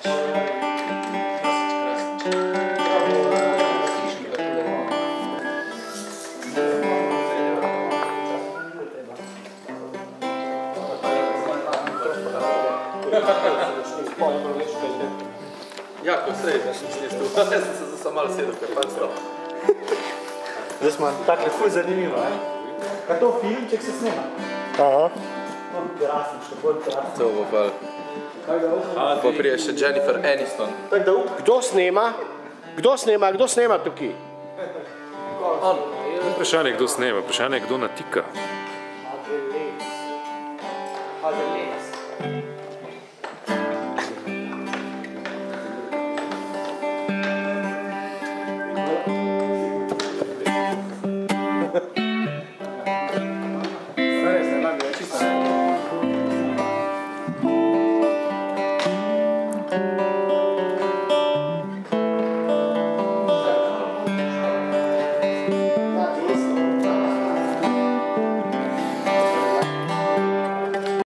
Jako, srej, da sem slišal. Jaz sem se za sam malo sedel, ker pa stal. Zdaj smo takle ful zanimivo, ne? Kaj to filmček se snema? Aha. No, krasno, še bolj krasno. To bo pa... Pa prije še Jennifer Aniston. Tak da Kdo snema? Kdo snema? Kdo snema tukaj? On. Vprašanje je, kdo snema, vprašanje je, kdo natika.